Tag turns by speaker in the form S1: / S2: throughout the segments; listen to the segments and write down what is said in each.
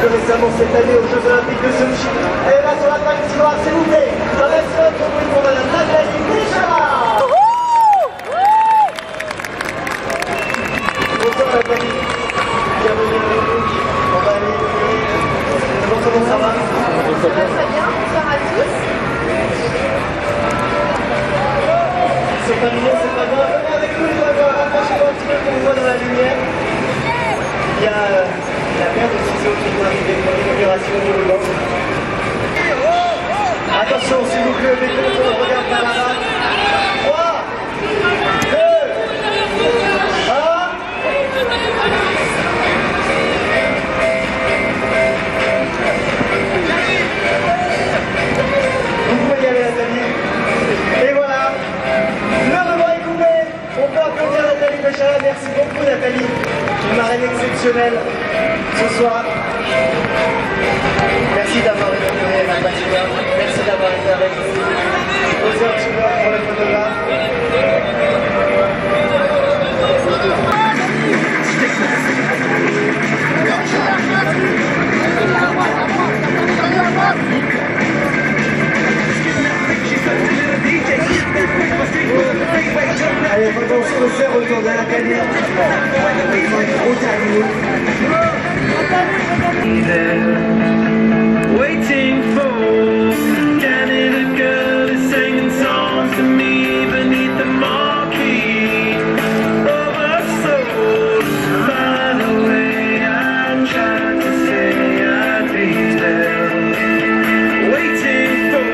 S1: plus récemment cette année aux Jeux Olympiques de Sochi. Elle est là sur la patinoire, s'il vous plaît. Dans la seconde, pour Madame Nathalie Béchara. Bonsoir Nathalie. Bienvenue avec nous. On va aller. Comment ça va?
S2: Ça va très bien. Bonsoir à tous.
S1: C'est pas mignon, c'est pas grave. Venez avec nous, rapprochez-vous un petit peu qu'on vous voit dans la lumière. Il y a la paire de ciseaux qui vont arriver pour l'inauguration du ruban. Attention, s'il vous plaît, les comptes, on regarde par là-bas. 3, 2, 1. Vous pouvez y aller, Nathalie. Et voilà, le ruban est coupé. On peut applaudir Nathalie Béchara. Merci beaucoup, Nathalie. Une marraine exceptionnelle ce soir. Merci d'avoir inauguré ma patinoire. Merci d'avoir été avec nous. Posez un petit peu pour le photographe. Allez, maintenant on se resserre autour de la canette.
S3: Waiting for Canada girl is singing songs to me beneath the marquee of her soul. By the way, I tried to say I'd be there. Waiting for.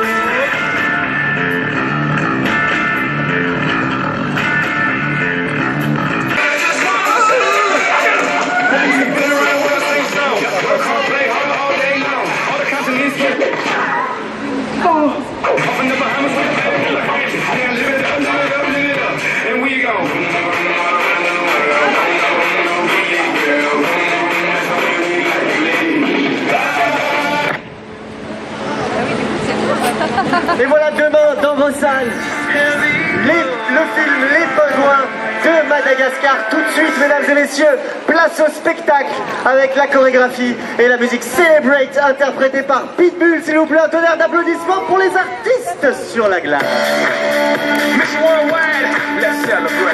S1: Et voilà demain dans vos salles le film Les Besoins de Madagascar. Tout de suite, mesdames et messieurs, place au spectacle avec la chorégraphie et la musique Celebrate interprétée par Pitbull. S'il vous plaît, un tonnerre d'applaudissements pour les artistes sur la glace.
S3: Mission Worldwide, let's celebrate.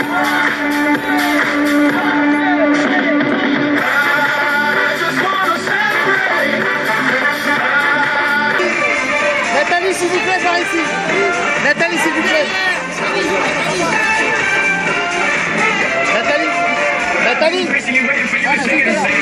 S1: Nathalie, s'il vous plaît, par ici. Nathalie, s'il vous plaît. Nathalie. Nathalie.